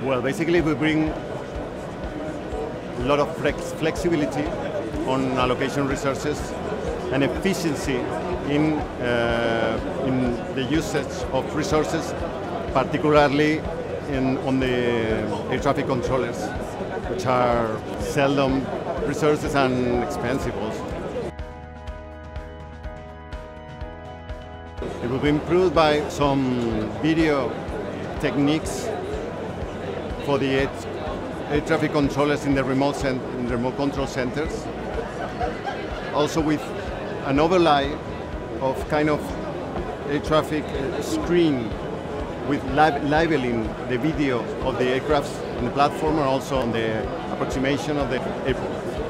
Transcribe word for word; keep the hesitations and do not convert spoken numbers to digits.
Well, basically we bring a lot of flex flexibility on allocation resources and efficiency in, uh, in the usage of resources, particularly in, on the air traffic controllers, which are seldom resources and expensive also. It will be improved by some video techniques for the air, air traffic controllers in the remote, cent in the remote control centers. Also with an overlay of kind of air traffic screen with lab labeling the video of the aircrafts on the platform and also on the approximation of the airport.